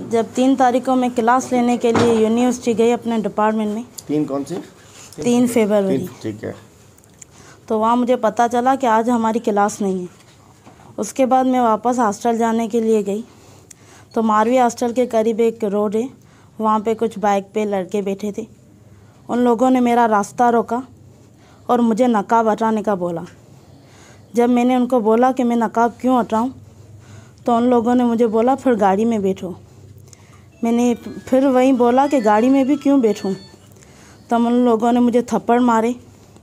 जब 3 तारीख को मैं क्लास लेने के लिए यूनिवर्सिटी गई अपने डिपार्टमेंट में। 3 कौन सी? 3 फरवरी। ठीक है। तो वहाँ मुझे पता चला कि आज हमारी क्लास नहीं है। उसके बाद मैं वापस हॉस्टल जाने के लिए गई तो मारवी हॉस्टल के करीब एक रोड है, वहाँ पे कुछ बाइक पे लड़के बैठे थे। उन लोगों ने मेरा रास्ता रोका और मुझे नकाब हटाने का बोला। जब मैंने उनको बोला कि मैं नकाब क्यों हटाऊं, तो उन लोगों ने मुझे बोला फिर गाड़ी में बैठो। मैंने फिर वहीं बोला कि गाड़ी में भी क्यों बैठूं। तब उन लोगों ने मुझे थप्पड़ मारे।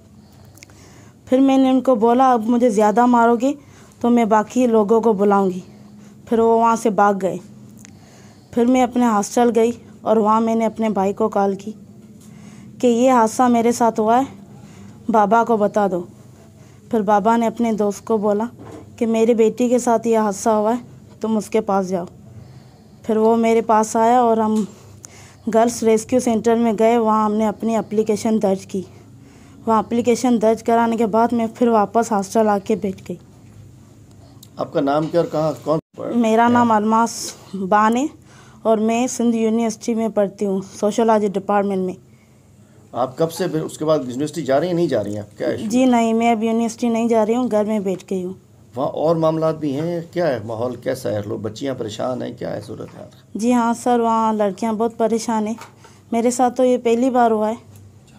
फिर मैंने उनको बोला अब मुझे ज़्यादा मारोगे तो मैं बाकी लोगों को बुलाऊंगी। फिर वो वहाँ से भाग गए। फिर मैं अपने हॉस्टल गई और वहाँ मैंने अपने भाई को कॉल की कि ये हादसा मेरे साथ हुआ है, बाबा को बता दो। फिर बाबा ने अपने दोस्त को बोला कि मेरी बेटी के साथ ये हादसा हुआ है, तुम उसके पास जाओ। फिर वो मेरे पास आया और हम गर्ल्स रेस्क्यू सेंटर में गए। वहाँ हमने अपनी एप्लीकेशन दर्ज की। वहाँ एप्लीकेशन दर्ज कराने के बाद मैं फिर वापस हॉस्टल आके बैठ गई। आपका नाम क्या और कहाँ कौन? मेरा नाम अलमास बान है और मैं सिंध यूनिवर्सिटी में पढ़ती हूँ, सोशोलॉजी डिपार्टमेंट में। आप कब से फिर उसके बाद यूनिवर्सिटी जा रही हैं, नहीं जा रही हैं, क्या है? जी नहीं, मैं अब यूनिवर्सिटी नहीं जा रही हूँ, घर में बैठ गई हूँ। वहाँ और मामला भी हैं, क्या है माहौल, कैसा है? लोग, बच्चियाँ परेशान हैं, क्या है सूरत हाल? जी हाँ सर, वहाँ लड़कियाँ बहुत परेशान हैं। मेरे साथ तो ये पहली बार हुआ है।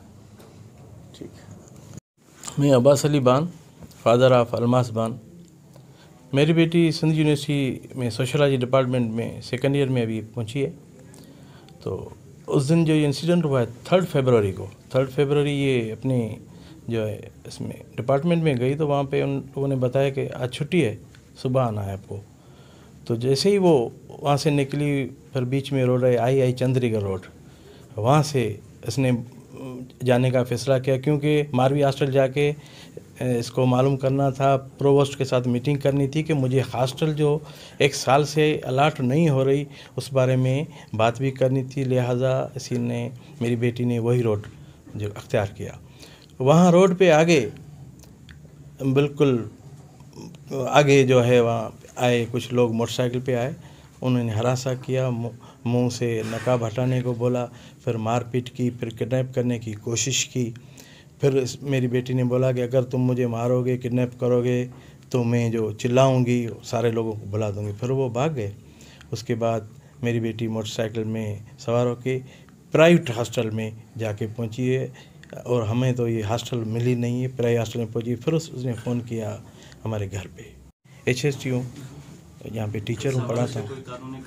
ठीक है। मैं अब्बास अली बान, फादर ऑफ अलमास बान। मेरी बेटी सिंध यूनिवर्सिटी में सोशोलॉजी डिपार्टमेंट में सेकेंड ईयर में अभी पहुंची है। तो उस दिन जो इंसिडेंट हुआ है 3 फरवरी को, 3 फरवरी ये अपने जो है इसमें डिपार्टमेंट में गई तो वहाँ पे उन लोगों ने बताया कि आज छुट्टी है, सुबह आना है आपको। तो जैसे ही वो वहाँ से निकली, फिर बीच में रोड है आई चंद्रीगढ़ रोड, वहाँ से इसने जाने का फ़ैसला किया क्योंकि मारवी हॉस्टल जाके इसको मालूम करना था, प्रोवोस्ट के साथ मीटिंग करनी थी कि मुझे हॉस्टल जो 1 साल से अलाट नहीं हो रही उस बारे में बात भी करनी थी। लिहाजा इसी ने, मेरी बेटी ने वही रोड जो अख्तियार किया। वहाँ रोड पे आगे, बिल्कुल आगे जो है वहाँ आए कुछ लोग, मोटरसाइकिल पे आए, उन्होंने हरासा किया, मुंह से नकाब हटाने को बोला, फिर मारपीट की, फिर किडनैप करने की कोशिश की। फिर मेरी बेटी ने बोला कि अगर तुम मुझे मारोगे, किडनैप करोगे तो मैं जो चिल्लाऊंगी सारे लोगों को बुला दूंगी। फिर वो भाग गए। उसके बाद मेरी बेटी मोटरसाइकिल में सवार होकर प्राइवेट हॉस्टल में जाके पहुंची है और हमें तो ये हॉस्टल मिली नहीं है, प्राइवेट हॉस्टल में पहुंची। फिर उसने फ़ोन किया हमारे घर पे। HST हूँ, यहाँ पे टीचर हूँ, पढ़ाता हूँ।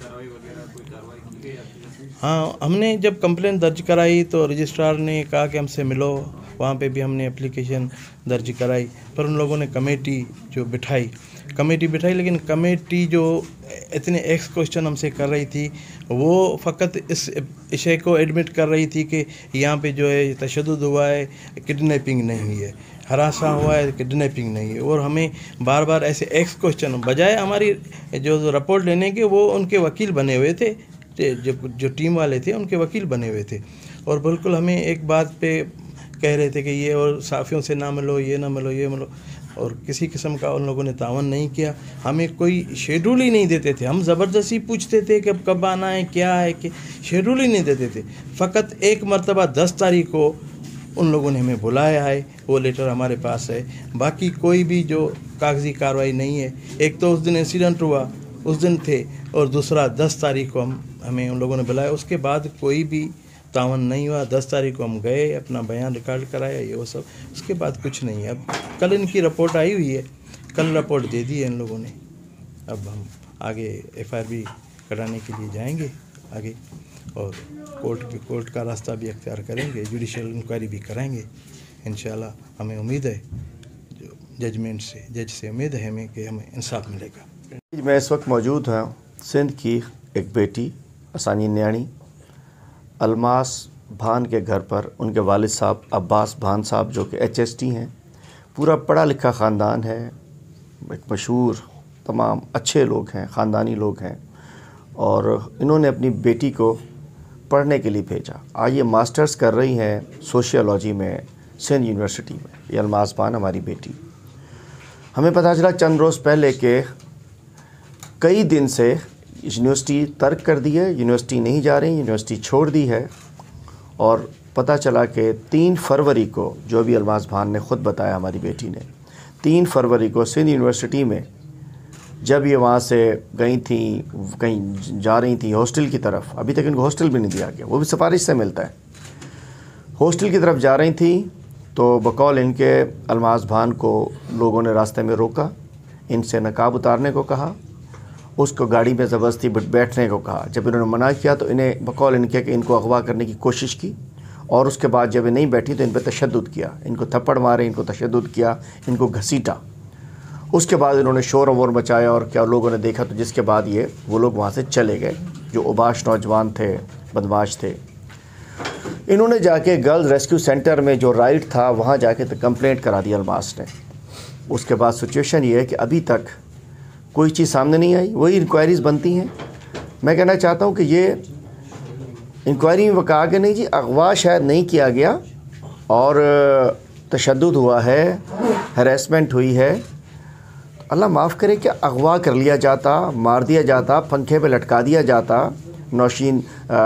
हाँ, हमने जब कंप्लेंट दर्ज कराई तो रजिस्ट्रार ने कहा कि हमसे मिलो। वहाँ पे भी हमने एप्लीकेशन दर्ज कराई, पर उन लोगों ने कमेटी जो बिठाई, लेकिन कमेटी जो इतने एक्स क्वेश्चन हमसे कर रही थी, वो फ़कत इस विषय को एडमिट कर रही थी कि यहाँ पे जो है तशद्दुद हुआ है, किडनैपिंग नहीं हुई है, हरासा हुआ है, किडनैपिंग नहीं है। और हमें बार बार ऐसे एक्स क्वेश्चन, बजाय हमारी जो रिपोर्ट लेने के, वो उनके वकील बने हुए थे, जो टीम वाले थे उनके वकील बने हुए थे। और बिल्कुल हमें एक बात पे कह रहे थे कि ये और साफ़ियों से ना मिलो, ये ना मिलो, ये मिलो, और किसी किस्म का उन लोगों ने तावन नहीं किया। हमें कोई शेड्यूल ही नहीं देते थे। हम ज़बरदस्ती पूछते थे कि अब कब आना है, क्या है, कि शेड्यूल ही नहीं देते थे। फ़कत एक मरतबा 10 तारीख को उन लोगों ने हमें बुलाया है, वो लेटर हमारे पास है। बाकी कोई भी जो कागज़ी कार्रवाई नहीं है। एक तो उस दिन इंसिडेंट हुआ, उस दिन थे, और दूसरा 10 तारीख को हमें उन लोगों ने बुलाया। उसके बाद कोई भी तावन नहीं हुआ। 10 तारीख को हम गए, अपना बयान रिकॉर्ड कराया, ये वो सब, उसके बाद कुछ नहीं है। अब कल इनकी रिपोर्ट आई हुई है, कल रिपोर्ट दे दी है इन लोगों ने। अब हम आगे FIR कराने के लिए जाएंगे आगे, और कोर्ट का रास्ता भी अख्तियार करेंगे, जुडिशल इंक्वायरी भी कराएंगे इंशाल्लाह। हमें उम्मीद है, जो जज से उम्मीद है हमें कि हमें इंसाफ मिलेगा। मैं इस वक्त मौजूद हूँ सिंध की एक बेटी असानी न्याणी अलमास भान के घर पर। उनके वालिद साहब अब्बास भान साहब जो कि HST हैं, पूरा पढ़ा लिखा ख़ानदान है, एक मशहूर, तमाम अच्छे लोग हैं, ख़ानदानी लोग हैं, और इन्होंने अपनी बेटी को पढ़ने के लिए भेजा। आज ये मास्टर्स कर रही हैं सोशियोलॉजी में सिंध यूनिवर्सिटी में। ये अलमास भान हमारी बेटी। हमें पता चला चंद रोज़ पहले कि कई दिन से यूनिवर्सिटी तर्क कर दी है, यूनिवर्सिटी नहीं जा रही, यूनिवर्सिटी छोड़ दी है। और पता चला कि 3 फरवरी को, जो अभी अलमास भान ने ख़ुद बताया हमारी बेटी ने, 3 फरवरी को सिंध यूनिवर्सिटी में जब ये वहाँ से गई थी, कहीं जा रही थी हॉस्टल की तरफ, अभी तक इनको हॉस्टल भी नहीं दिया गया, वो भी सिफारिश से मिलता है, हॉस्टल की तरफ जा रही थी तो बकौल इनके अलमास भान को लोगों ने रास्ते में रोका, इनसे नकाब उतारने को कहा, उसको गाड़ी में ज़बरदस्ती बैठने को कहा। जब इन्होंने मना किया तो इन्हें बकौल इनके कि इनको अगवा करने की कोशिश की, और उसके बाद जब ये नहीं बैठी तो इन पर तशद्दुद किया, इनको थप्पड़ मारे, इनको तशद्दुद किया, इनको घसीटा। उसके बाद इन्होंने शोर वोर मचाया और क्या लोगों ने देखा, तो जिसके बाद वो लोग वहाँ से चले गए, जो उबाश नौजवान थे, बदमाश थे। इन्होंने जाके गर्ल्स रेस्क्यू सेंटर में जो राइड था वहाँ जाके तो कंप्लेंट करा दी अलमास ने। उसके बाद सिचुएशन ये है कि अभी तक कोई चीज़ सामने नहीं आई, वही इंक्वायरीज़ बनती हैं। मैं कहना चाहता हूँ कि ये इंक्वायरी में कहा कि नहीं जी अगवा शायद नहीं किया गया और तशद्दुद हुआ है, हरेसमेंट हुई है। अल्लाह माफ़ करे कि अगवा कर लिया जाता, मार दिया जाता, पंखे पे लटका दिया जाता, नौशीन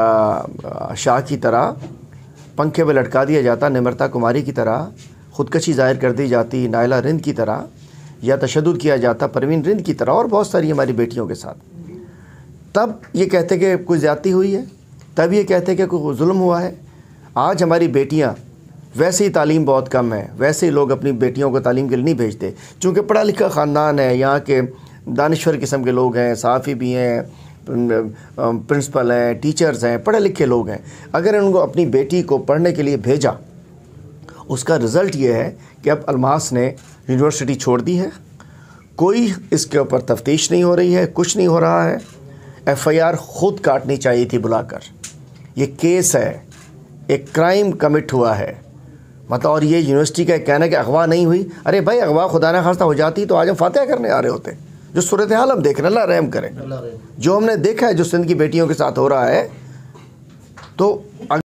शाह की तरह पंखे पे लटका दिया जाता, निमरता कुमारी की तरह ख़ुदकशी ज़ाहिर कर दी जाती, नायला रिंद की तरह, या तशद्दुद किया जाता परवीन रिंद की तरह और बहुत सारी हमारी बेटियों के साथ, तब ये कहते कि कोई ज़्यादती हुई है, तब ये कहते कि कोई जुल्म हुआ है। आज हमारी बेटियाँ, वैसे ही तालीम बहुत कम है, वैसे ही लोग अपनी बेटियों को तालीम के लिए नहीं भेजते, चूँकि पढ़ा लिखा ख़ानदान है, यहाँ के दानिश्वर किस्म के लोग हैं, सहाफ़ी भी हैं, प्रिंसिपल हैं, टीचर्स हैं, पढ़े लिखे लोग हैं। अगर उनको अपनी बेटी को पढ़ने के लिए भेजा, उसका रिज़ल्ट ये है कि अब अलमास ने यूनिवर्सिटी छोड़ दी है, कोई इसके ऊपर तफ्तीश नहीं हो रही है, कुछ नहीं हो रहा है। FIR ख़ुद काटनी चाहिए थी बुलाकर, ये केस है, एक क्राइम कमिट हुआ है मतलब। और ये यूनिवर्सिटी का कहना है कि अगवा नहीं हुई। अरे भाई अगवा खुदा न खास्ता हो जाती तो आज हम फातिहा करने आ रहे होते। जो सूरत हाल हम देख रहे हैं, अल्लाह रहम करें, जो हमने देखा है जो सिंध की बेटियों के साथ हो रहा है, तो